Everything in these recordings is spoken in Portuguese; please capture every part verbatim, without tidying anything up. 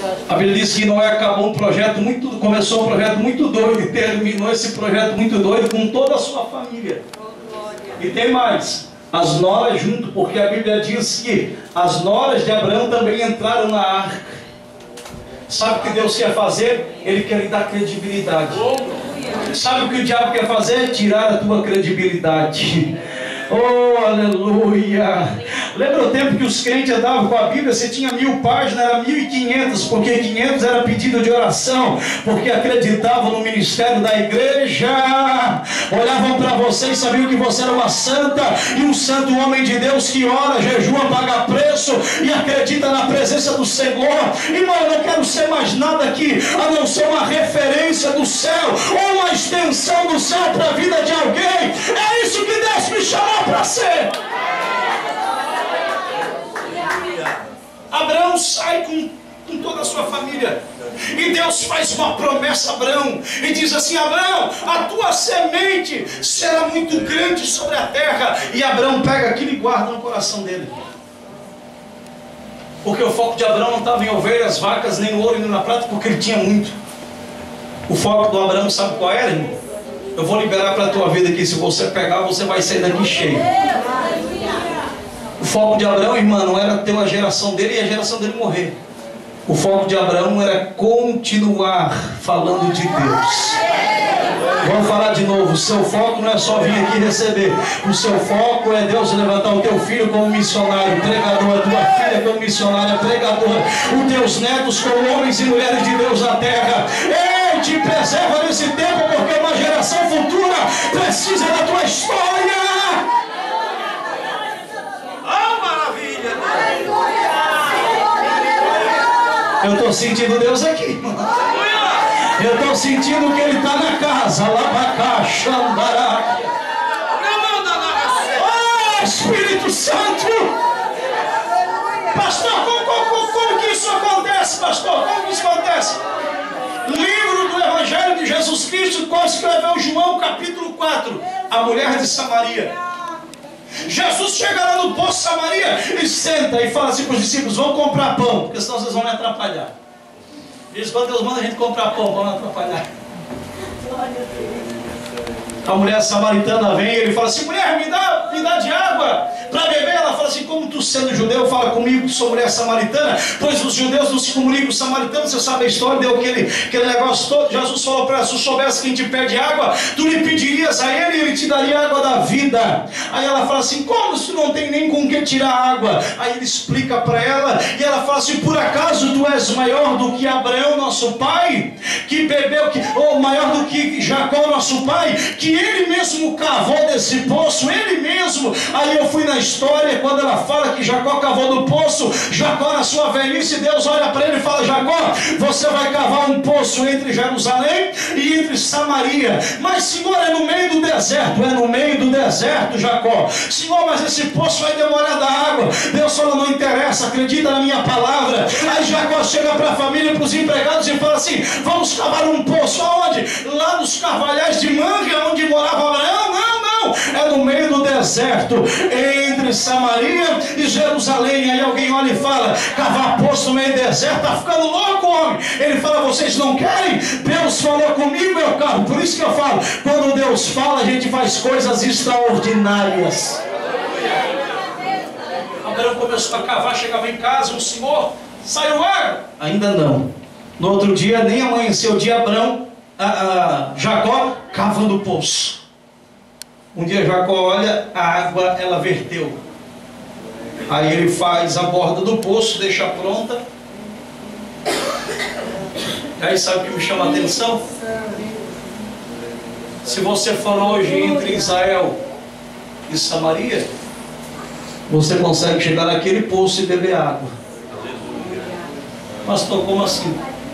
A Bíblia diz que Noé acabou um projeto muito, começou um projeto muito doido e terminou esse projeto muito doido com toda a sua família. E tem mais, as noras junto, porque a Bíblia diz que as noras de Abraão também entraram na arca. Sabe o que Deus quer fazer? Ele quer lhe dar credibilidade. Sabe o que o diabo quer fazer? Tirar a tua credibilidade. Oh, aleluia! Lembra o tempo que os crentes andavam com a Bíblia? Você tinha mil páginas, era mil e quinhentas, porque quinhentos era pedido de oração, porque acreditavam no ministério da igreja. Olhavam para você e sabiam que você era uma santa e um santo homem de Deus que ora, jejua, paga preço e acredita na presença do Senhor. Irmão, eu não quero ser mais nada aqui a não ser uma referência do céu ou uma extensão do céu para a vida de alguém. É isso que Deus me chamou para ser. Abraão sai com, com toda a sua família e Deus faz uma promessa a Abraão e diz assim: Abraão, a tua semente será muito grande sobre a terra. E Abraão pega aquilo e guarda no coração dele, porque o foco de Abraão não estava em ovelhas, vacas, nem no ouro, nem na prata, porque ele tinha muito. O foco do Abraão, sabe qual era, irmão? Eu vou liberar para a tua vida aqui. Se você pegar, você vai sair daqui cheio. O foco de Abraão, irmão, não era ter uma geração dele e a geração dele morrer. O foco de Abraão era continuar falando de Deus. Vamos falar de novo. O seu foco não é só vir aqui receber. O seu foco é Deus levantar o teu filho como missionário, pregador, a tua filha como missionária, pregadora, os teus netos como homens e mulheres de Deus na terra. Ei, te preserva nesse tempo, porque uma geração futura precisa da tua história. Eu estou sentindo Deus aqui. Eu estou sentindo que Ele está na casa. Lá para cá, Xandará. Oh, Espírito Santo. Pastor, como, como, como que isso acontece, pastor? Como que isso acontece? Livro do Evangelho de Jesus Cristo, qual escreveu João, capítulo quatro. A mulher de Samaria. Jesus chega lá no poço de Samaria e senta e fala assim para os discípulos: vão comprar pão, porque senão vocês vão me atrapalhar. Diz: quando Deus manda a gente comprar pão, vão me atrapalhar. A mulher samaritana vem e ele fala assim: mulher, me dá, me dá de água para beber. Ela fala assim: como tu sendo judeu fala comigo que sou mulher samaritana? Pois os judeus não se comunicam com os samaritanos. Você sabe a história, deu aquele, aquele negócio todo. Jesus falou para ela: se tu soubesse quem te pede água, tu lhe pedirias a ele e ele te daria água da vida. Aí ela fala assim: como se tu não tem nem com que tirar água? Aí ele explica para ela e ela fala assim: por acaso tu és maior do que Abraão nosso pai, que bebeu, que, ou maior do que Jacó nosso pai, que ele mesmo cavou desse poço, ele mesmo. Aí eu fui na história, quando ela fala que Jacó cavou do poço, Jacó na sua velhice, Deus olha para ele e fala: Jacó, você vai cavar um poço entre Jerusalém e entre Samaria. Mas Senhor, é no meio do deserto. É no meio do deserto, Jacó. Senhor, mas esse poço vai demorar da água. Deus fala: não interessa, acredita na minha palavra. Aí Jacó chega para a família, para os empregados e fala assim: vamos cavar um poço. Aonde? Lá nos carvalhais de Manga, onde morava Abraão? Não, não, é no meio do deserto, entre Samaria e Jerusalém. Aí alguém olha e fala: cavar poço no meio do deserto, tá ficando louco, homem. Ele fala: vocês não querem? Deus falou comigo, meu caro. Por isso que eu falo, quando Deus fala, a gente faz coisas extraordinárias. Abraão começou a cavar, chegava em casa, o senhor, saiu água? Ainda não. No outro dia, nem amanheceu o dia, Abraão A, a Jacó cavando o poço. Um dia Jacó olha, a água ela verteu. Aí ele faz a borda do poço, deixa pronta. Aí sabe o que me chama a atenção? Se você for hoje entre Israel e Samaria, você consegue chegar naquele poço e beber água. Pastor, como assim?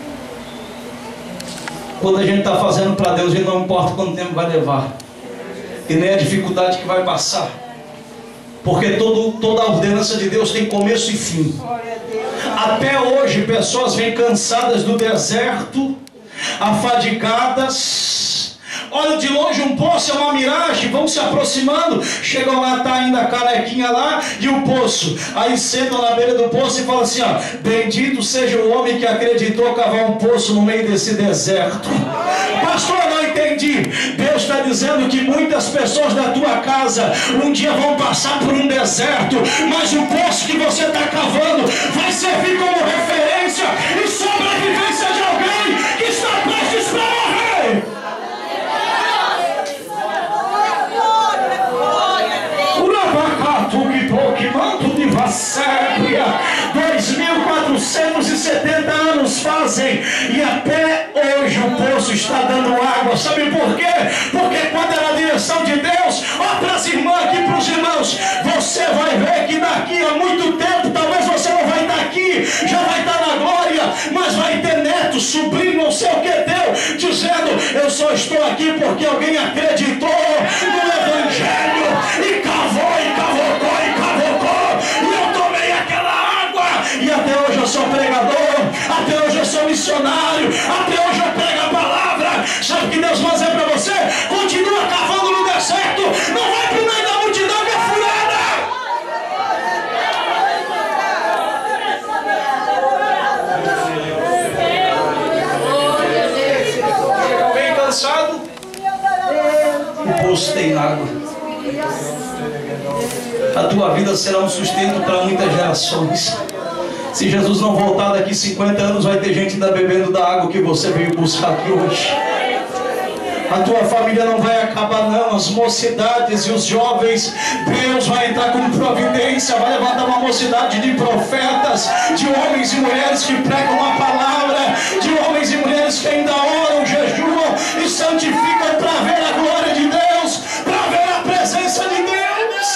Quando a gente está fazendo para Deus, a gente não importa quanto tempo vai levar, e nem a dificuldade que vai passar, porque todo, toda a ordenança de Deus tem começo e fim. Até hoje pessoas vêm cansadas do deserto, afadigadas, olham de longe um poço, é uma miragem, vão se aproximando, chegam lá, está ainda a canequinha lá e o poço. Aí sentam na beira do poço e falam assim, ó, bendito seja o homem que acreditou cavar um poço no meio desse deserto. Pastor, eu não entendi. Deus está dizendo que muitas pessoas da tua casa um dia vão passar por um deserto, mas o poço que você está cavando vai servir como referência e sobrevivência de alguém que está prestes para morrer. dois mil quatrocentos e setenta anos fazem e até hoje o poço está dando água. Sabe por quê? Porque quando é na direção de Deus, ó, para as irmãs aqui, para os irmãos, você vai ver que daqui a muito tempo, talvez você não vai estar aqui, já vai estar na glória, mas vai ter neto, sobrinho, não sei o que teu, dizendo, eu só estou aqui porque alguém acreditou no Evangelho e cavou e cavocou e cavocou e eu tomei aquela água e até hoje eu sou pregador, até hoje eu sou missionário, até hoje eu prego a palavra. Sabe o que Deus vai dizer para você? Continua cavando no deserto, não vai para o meio da multidão que é furada. Bem cansado, o poço tem água. A tua vida será um sustento para muitas gerações. Se Jesus não voltar daqui cinquenta anos, vai ter gente ainda bebendo da água que você veio buscar aqui hoje. A tua família não vai acabar não, as mocidades e os jovens, Deus vai entrar com providência, vai levantar uma mocidade de profetas, de homens e mulheres que pregam a palavra, de homens e mulheres que ainda oram, jejuam e santificam para ver a glória de Deus, para ver a presença de Deus.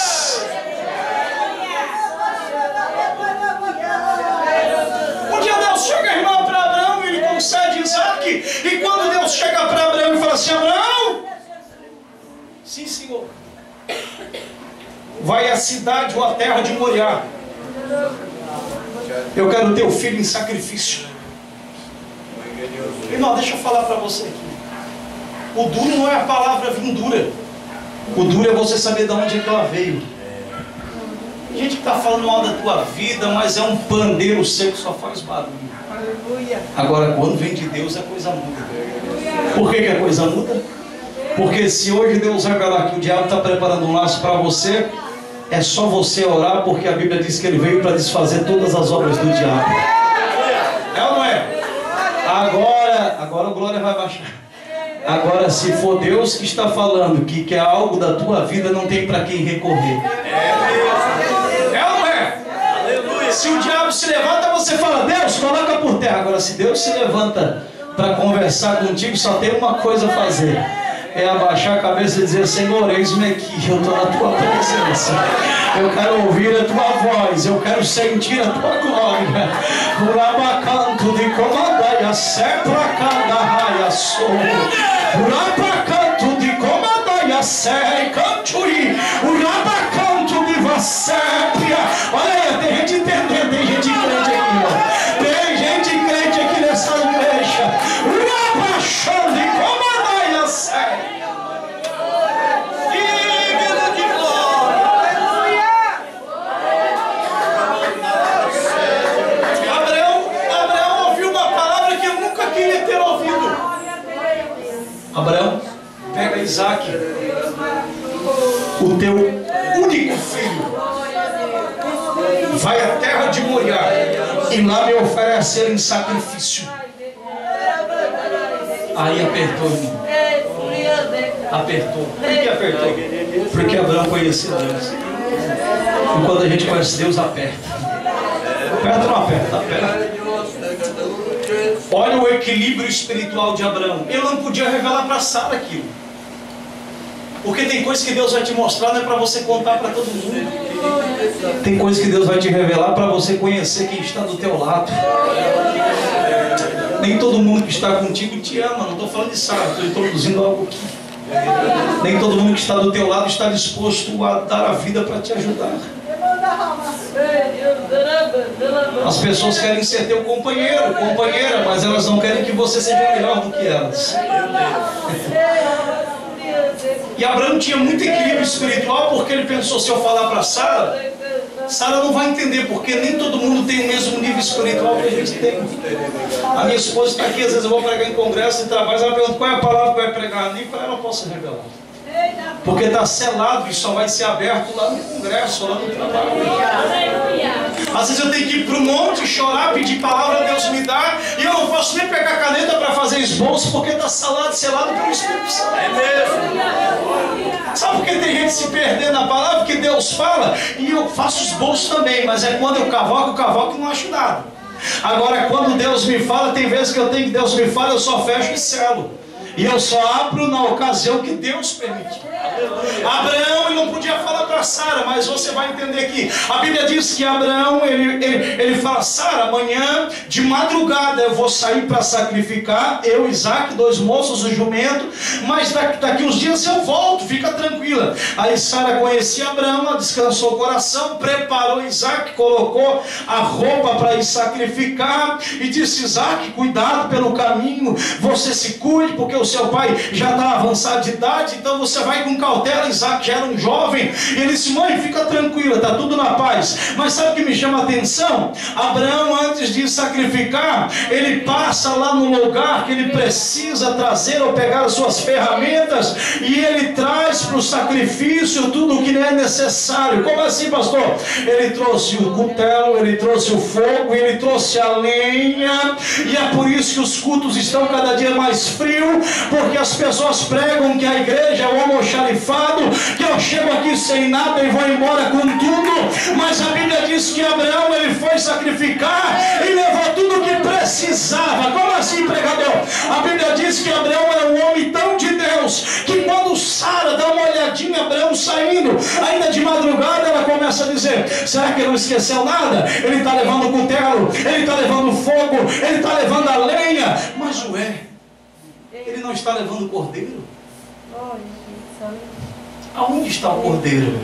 Um dia Deus chega, irmão, para Abraão e ele concede Isaac, e quando Deus chega para Abraão e fala assim, Abraão, sim senhor, vai à cidade ou à terra de Moriá, eu quero teu filho em sacrifício. Irmão, deixa eu falar para você aqui, o duro não é a palavra vindoura, o duro é você saber de onde é que ela veio. Tem gente que está falando mal da tua vida, mas é um pandeiro seco, só faz barulho. Agora quando vem de Deus a coisa muda. Por que que a coisa muda? Porque se hoje Deus revelar que o diabo está preparando um laço para você, é só você orar, porque a Bíblia diz que ele veio para desfazer todas as obras do diabo. É ou não é? Agora, agora a glória vai baixar. Agora, se for Deus que está falando que quer algo da tua vida, não tem para quem recorrer. É ou não é? Se o diabo se levanta, você fala, Deus, coloca por terra. Agora, se Deus se levanta para conversar contigo, só tem uma coisa a fazer. É abaixar a cabeça e dizer, Senhor, eis-me aqui, eu estou na tua presença. Eu quero ouvir a tua voz, eu quero sentir a tua glória. Urabacanto de comandaia, sepra candaia sou. Urabacanto de comandaia, sei, canturi. Urabacanto de vassépia. Olha aí, tem gente entendendo, tem gente crente aqui, ó. Tem gente crente aqui nessa igreja. Urabachão de comandaia, sei. Abraão, pega Isaac, o teu único filho, vai à terra de Moriá e lá me oferece ele em sacrifício. Aí apertou, irmão. Apertou. Por que apertou? Porque Abraão conhecia Deus. E quando a gente conhece Deus, aperta. Aperta ou não aperta? Aperta. Olha o equilíbrio espiritual de Abraão. Ele não podia revelar para Sara aquilo. Porque tem coisas que Deus vai te mostrar, não é para você contar para todo mundo. Tem coisas que Deus vai te revelar para você conhecer quem está do teu lado. Nem todo mundo que está contigo te ama. Não estou falando de Sara, estou introduzindo algo aqui. Nem todo mundo que está do teu lado está disposto a dar a vida para te ajudar. As pessoas querem ser teu companheiro, companheira, mas elas não querem que você seja melhor do que elas. E Abraão tinha muito equilíbrio espiritual, porque ele pensou, se eu falar para Sara, Sara não vai entender, porque nem todo mundo tem o mesmo nível espiritual que a gente tem. A minha esposa está aqui, às vezes eu vou pregar em congresso de trabalho, ela pergunta qual é a palavra que vai pregar, nem para ela eu posso revelar. Porque está selado e só vai ser aberto lá no congresso, lá no trabalho. Às vezes eu tenho que ir para o monte, chorar, pedir palavra, Deus me dá, e eu não posso nem pegar caneta para fazer esboço, porque está selado, selado pelo Espírito Santo. É mesmo. Sabe por que tem gente se perdendo na palavra? Porque Deus fala, e eu faço esboço também, mas é quando eu cavoco, eu cavoco e não acho nada. Agora, quando Deus me fala, tem vezes que eu tenho que Deus me fala, eu só fecho e selo. E eu só abro na ocasião que Deus permite. Abraão, ele não podia falar para Sara, mas você vai entender aqui. A Bíblia diz que Abraão, ele, ele, ele fala, Sara, amanhã de madrugada eu vou sair para sacrificar, eu, Isaac, dois moços, o jumento, mas daqui, daqui uns dias eu volto, fica tranquila. Aí Sara conhecia Abraão, ela descansou o coração, preparou Isaac, colocou a roupa para ir sacrificar, e disse, Isaac, cuidado pelo caminho, você se cuide, porque o seu pai já está avançado de idade, então você vai com cautela. Isaac já era um jovem, e ele disse, mãe, fica tranquila, está tudo na paz. Mas sabe o que me chama a atenção? Abraão, antes de sacrificar, ele passa lá no lugar que ele precisa trazer ou pegar as suas ferramentas, e ele traz para o sacrifício tudo o que é necessário. Como assim, pastor? Ele trouxe o cutelo, ele trouxe o fogo, ele trouxe a lenha, e é por isso que os cultos estão cada dia mais frios, porque as pessoas pregam que a igreja é o almoxarifado, que eu chego aqui sem nada e vou embora com tudo. Mas a Bíblia diz que Abraão, ele foi sacrificar e levou tudo o que precisava. Como assim, pregador? A Bíblia diz que Abraão era um homem tão de Deus, que quando Sara dá uma olhadinha, Abraão saindo, ainda de madrugada, ela começa a dizer, será que ele não esqueceu nada? Ele está levando o cutelo, ele está levando o fogo, ele está levando a lenha. Mas ué, ele não está levando o cordeiro? Aonde está o cordeiro?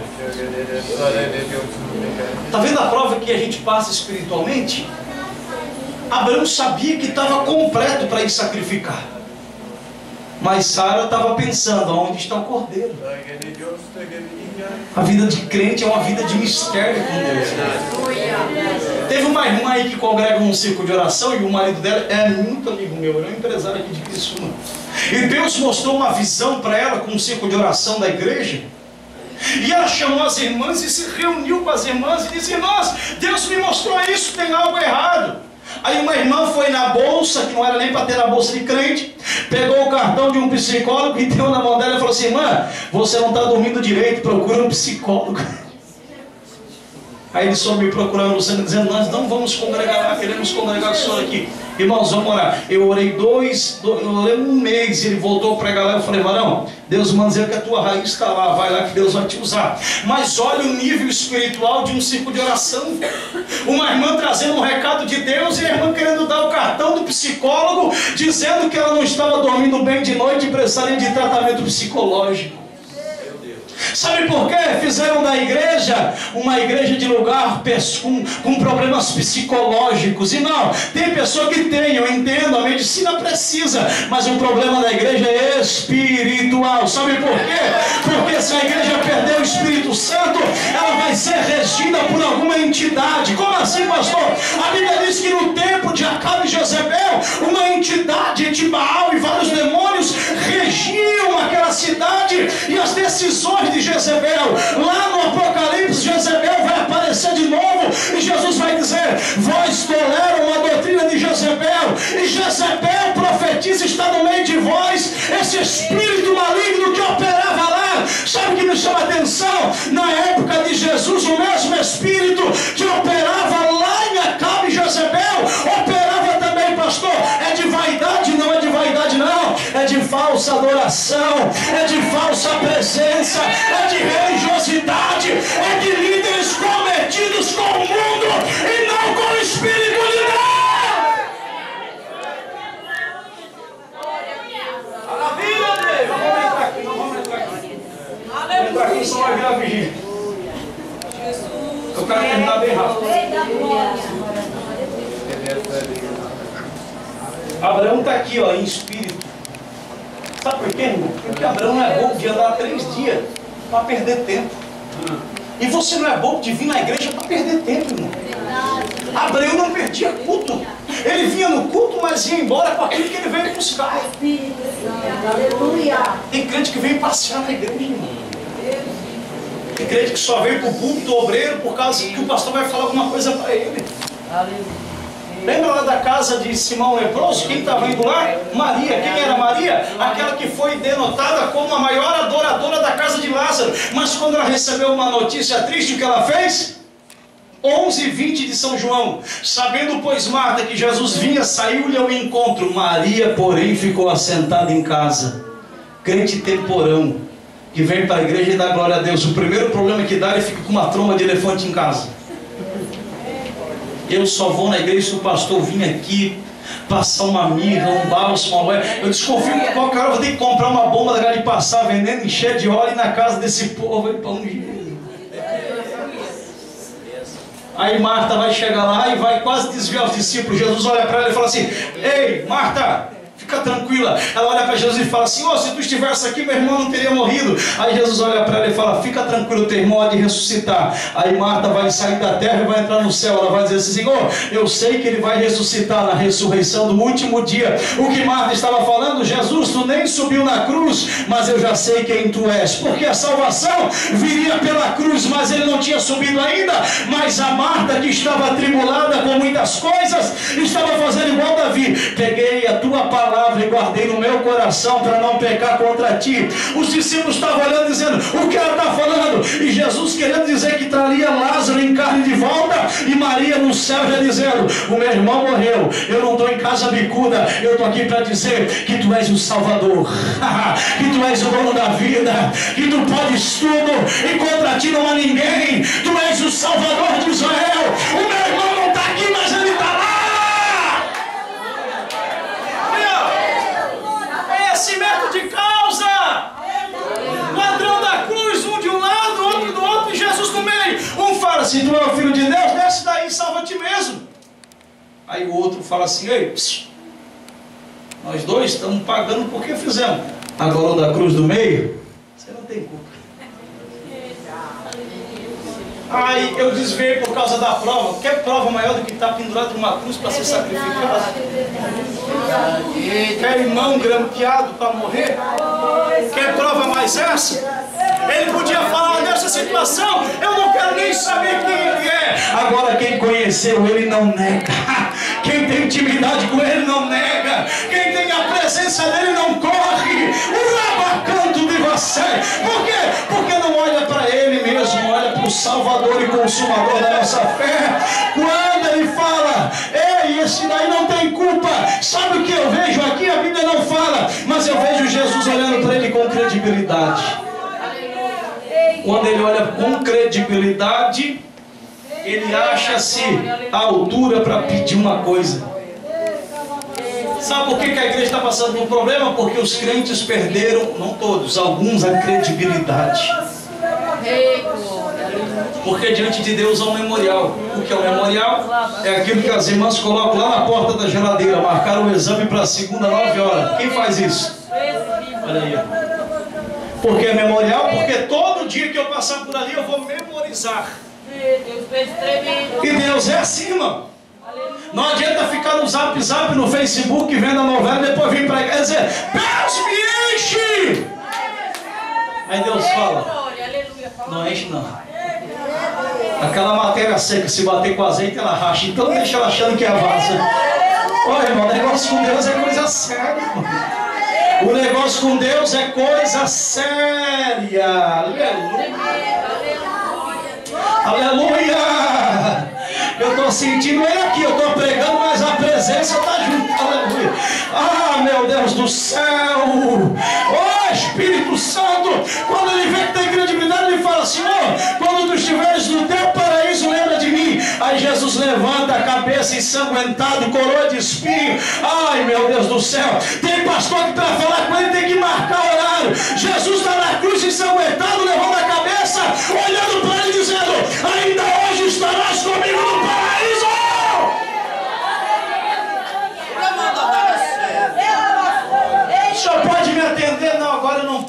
Está vendo a prova que a gente passa espiritualmente? Abraão sabia que estava completo para ir sacrificar, mas Sara estava pensando, aonde está o cordeiro? A vida de crente é uma vida de mistério com Deus. Teve uma irmã aí que congrega num círculo de oração, e o marido dela é muito amigo meu, ele é um empresário aqui de Criciúma. E Deus mostrou uma visão para ela com um círculo de oração da igreja. E ela chamou as irmãs e se reuniu com as irmãs e disse, irmãs, Deus me mostrou isso, tem algo errado. Aí uma irmã foi na bolsa, que não era nem para ter na bolsa de crente, pegou o cartão de um psicólogo e deu na mão dela e falou assim, irmã, você não está dormindo direito, procura um psicólogo. Aí ele soube me procurando, dizendo, nós não vamos congregar lá, queremos congregar o senhor aqui. Irmãos, vamos orar. Eu orei dois, dois eu orei um mês, e ele voltou a pregar lá. Eu falei, varão, Deus manda dizer que a tua raiz está lá, vai lá que Deus vai te usar. Mas olha o nível espiritual de um ciclo de oração. Uma irmã trazendo um recado de Deus, e a irmã querendo dar o cartão do psicólogo, dizendo que ela não estava dormindo bem de noite e precisaria de tratamento psicológico. Sabe por quê? Fizeram da igreja uma igreja de lugar com, com problemas psicológicos. E não, tem pessoa que tem, eu entendo, a medicina precisa, mas o problema da igreja é espiritual. Sabe por quê? Porque se a igreja perder o Espírito Santo, ela vai ser regida por alguma entidade. Como assim, pastor? A Bíblia diz que no tempo de Acabe e Jezebel, uma entidade de Baal e vários demônios regiam aquela cidade, e as decisões de Jezebel, lá no Apocalipse, Jezebel vai aparecer de novo, e Jesus vai dizer, vós toleram a doutrina de Jezebel, e Jezebel profetiza, está no meio de vós, esse espírito maligno que operava lá. Sabe o que me chama a atenção? Na época de Jesus, o mesmo espírito que operava lá em Acabe e Jezebel, operava também, pastor, é de vaidade, não é de vaidade não, é de falsa adoração, é de falsa presença, é de religiosidade, é de líderes comprometidos com o mundo e não com o Espírito de Deus. Maravilha, Deus! Não vamos entrar aqui, não vamos entrar aqui. Vamos entrar aqui, só vai virar vigília. Eu quero terminar bem rápido. Abraão está aqui, ó, em espírito. Sabe por quê, irmão? Porque Abraão não é bobo de andar três dias para perder tempo. E você não é bobo de vir na igreja para perder tempo, irmão. Abraão não perdia culto. Ele vinha no culto, mas ia embora com aquilo que ele veio buscar. Aleluia. Tem crente que vem passear na igreja, irmão. Tem crente que só vem para o púlpito obreiro por causa que o pastor vai falar alguma coisa para ele. Aleluia. Lembra lá da casa de Simão leproso? Quem estava indo lá? Maria. Quem era Maria? Aquela que foi denotada como a maior adoradora da casa de Lázaro. Mas quando ela recebeu uma notícia triste, o que ela fez? onze e vinte de São João. Sabendo, pois, Marta que Jesus vinha, saiu-lhe ao encontro. Maria, porém, ficou assentada em casa. Crente temporão, que vem para a igreja e dá glória a Deus. O primeiro problema que dá, ele fica com uma tromba de elefante em casa. Eu só vou na igreja se o pastor vir aqui passar uma mirra, um bálsamo, uma... Eu desconfio que qualquer hora eu vou ter que comprar uma bomba daquela de passar veneno, encher de óleo na casa desse povo aí para ungir. Aí Marta vai chegar lá e vai quase desviar os discípulos. Jesus olha para ela e fala assim: ei, Marta, fica tranquila. Ela olha para Jesus e fala assim: oh, se tu estivesse aqui, meu irmão não teria morrido. Aí Jesus olha para ela e fala: fica tranquilo, teu irmão há de ressuscitar. Aí Marta vai sair da terra e vai entrar no céu. Ela vai dizer assim: Senhor, eu sei que ele vai ressuscitar na ressurreição do último dia. O que Marta estava falando: Jesus, tu nem subiu na cruz, mas eu já sei quem tu és. Porque a salvação viria pela cruz, mas ele não tinha subido ainda. Mas a Marta, que estava atribulada com muitas coisas, estava fazendo igual Davi: peguei a tua palavra e guardei no meu coração para não pecar contra ti. Os discípulos estavam olhando dizendo: o que ela está falando? E Jesus querendo dizer que traria Lázaro em carne de volta, e Maria no céu já dizendo: o meu irmão morreu, eu não estou em casa bicuda, eu estou aqui para dizer que tu és o Salvador, que tu és o dono da vida, que tu podes tudo e contra ti não há ninguém. Tu és o Salvador de Israel. O meu irmão não está aqui, mas ele está lá. Conhecimento de causa. Ladrão da cruz, um de um lado, outro do outro, e Jesus no meio. Um fala assim: tu é o filho de Deus, desce daí e salva ti mesmo. Aí o outro fala assim: ei, psiu, nós dois estamos pagando porque fizemos. Agora o da cruz do meio, você não tem culpa. Aí eu desviei por causa da prova. Quer prova maior do que estar pendurado numa cruz para ser sacrificado? Quer irmão grampeado para morrer? Quer prova mais essa? Ele podia falar: nessa situação eu não quero nem saber quem ele é. Agora quem conheceu ele não nega. Quem tem intimidade com ele não nega. Quem tem a presença dele não corre. O abacanto de você. Por quê? Porque não olha para ele mesmo, olha para o Salvador e Consumador da nossa fé. Quando ele fala: ei, esse daí não tem culpa. Sabe o que eu vejo aqui? A Bíblia não fala, mas eu vejo Jesus olhando para ele com credibilidade. Quando ele olha com credibilidade, ele acha-se à altura para pedir uma coisa. Sabe por que a igreja está passando por um problema? Porque os crentes perderam, não todos, alguns, a credibilidade. Porque diante de Deus há um memorial. O que é o memorial? É aquilo que as irmãs colocam lá na porta da geladeira: marcar o exame para segunda, nove horas. Quem faz isso? Olha aí. Por que é memorial? Porque todo dia que eu passar por ali eu vou memorizar. E Deus é assim, irmão. Não adianta ficar no zap zap, no Facebook, vendo a novela e depois vir para a igreja e dizer: Deus me enche. Aí Deus fala: não enche não. Aquela matéria seca, se bater com azeite ela racha. Então deixa ela achando que é vaza. Olha, irmão, o negócio com Deus é coisa séria, irmão. O negócio com Deus é coisa séria. Aleluia. Aleluia. Eu estou sentindo ele aqui. Eu estou pregando, mas a presença está junto. Aleluia. Ah, meu Deus do céu. Oh, Espírito Santo. Quando ele vê que tem credibilidade, ele fala: Senhor, quando tu estiveres no teu paraíso, lembra de mim. Aí Jesus levanta a cabeça ensanguentado, coroa de espinho. Ai, meu Deus do céu. Tem pastor que para falar com ele tem que marcar horário. Jesus está na cruz ensanguentado, levando a cabeça, olhando para ele dizendo: ainda hoje estarás comigo no paraíso. O senhor pode me atender?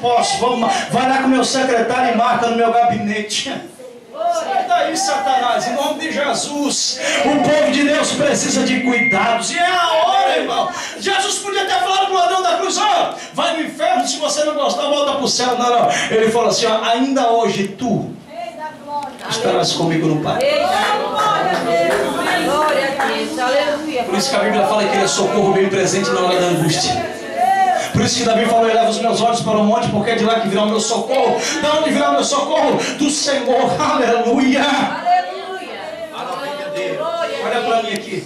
posso. Vamos, vai lá com o meu secretário e marca no meu gabinete. Sai daí, Satanás, em nome de Jesus. O povo de Deus precisa de cuidados. E é a hora, irmão. Jesus podia ter falado para o ladrão da cruz: ó, vai no inferno, se você não gostar, volta para o céu. Não, não. Ele falou assim: ó, ainda hoje tu estarás comigo no Pai. Por isso que a Bíblia fala que ele é socorro bem presente na hora da angústia. Por isso que Davi falou: eleva os meus olhos para o monte, porque é de lá que virá o meu socorro. Da onde virá o meu socorro? Do Senhor. Aleluia. Aleluia. Maravilha dele. Olha para mim aqui.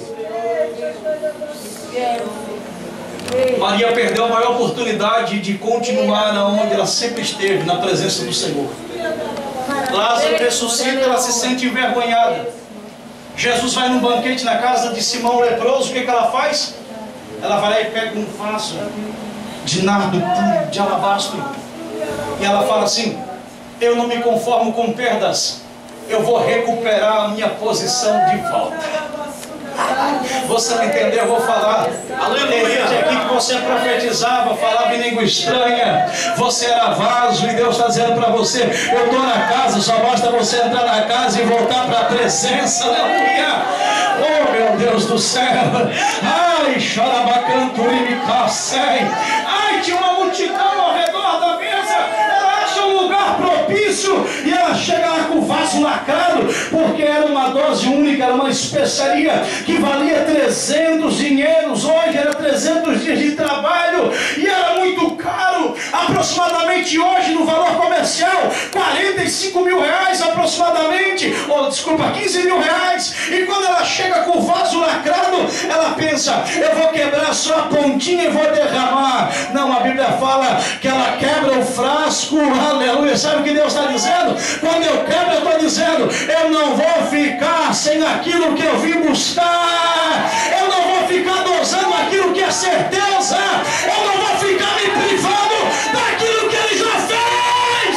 Maria perdeu a maior oportunidade de continuar onde ela sempre esteve, na presença do Senhor. Lázaro ressuscita, ela se sente envergonhada. Jesus vai num banquete na casa de Simão o leproso. O que, que ela faz? Ela vai lá e pega um vaso de nardo puro, de alabastro, e ela fala assim: eu não me conformo com perdas, eu vou recuperar a minha posição de volta. Você não entendeu? Eu vou falar. Aleluia. Aqui que você profetizava, falava em língua estranha, você era vaso, e Deus está dizendo para você: eu estou na casa, só basta você entrar na casa e voltar para a presença. Aleluia. Oh, meu Deus do céu. Ai, xarabacanturimicassei. Ai, tinha uma multidão ao redor da mesa. Ela acha um lugar propício e ela chega lá com o vaso lacrado, porque era uma dose única, era uma especiaria que valia trezentos dinheiros. Hoje era trezentos dias de trabalho e era muito caro. Aproximadamente hoje, no valor comercial, quarenta e cinco mil reais aproximadamente, ou desculpa, quinze mil reais. E quando ela chega com o vaso lacrado, ela pensa: eu vou quebrar só a pontinha e vou derramar. Não, a Bíblia fala que ela quebra o frasco. Aleluia. Sabe o que Deus está dizendo? Quando eu quebro, eu estou dizendo: eu não vou ficar sem aquilo que eu vim buscar. Eu não vou ficar dosando aquilo que é certeza. Eu não vou ficar me privando daquilo que Ele já fez.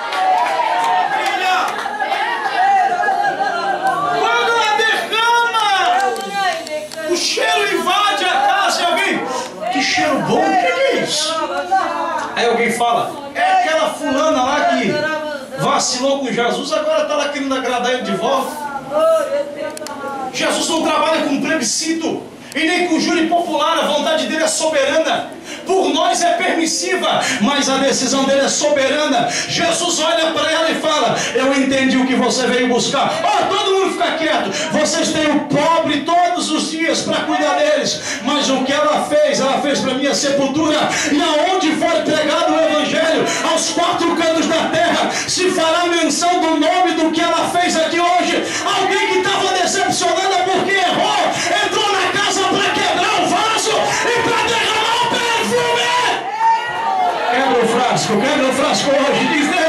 Quando ela derrama, o cheiro invade a casa. E alguém: que cheiro bom, o que é isso? Aí alguém fala: é aquela fulana lá que vacilou com Jesus, agora está lá querendo agradar Ele de volta. Jesus não trabalha com plebiscito e nem com júri popular. A vontade dele é soberana. Por nós é permissiva, mas a decisão dele é soberana. Jesus olha para ela e fala: eu entendi o que você veio buscar. Oh, todo mundo fica quieto. Vocês têm o pobre todos os dias para cuidar deles, mas o que ela fez, ela fez para minha sepultura. E aonde for pregado o Evangelho, aos quatro cantos da terra, se fará menção do nome do que ela fez aqui hoje. Alguém que estava decepcionada porque errou, entrou na casa para quebrar o vaso e para derramar o perfume. Quebra o frasco, quebra o frasco hoje. Diz: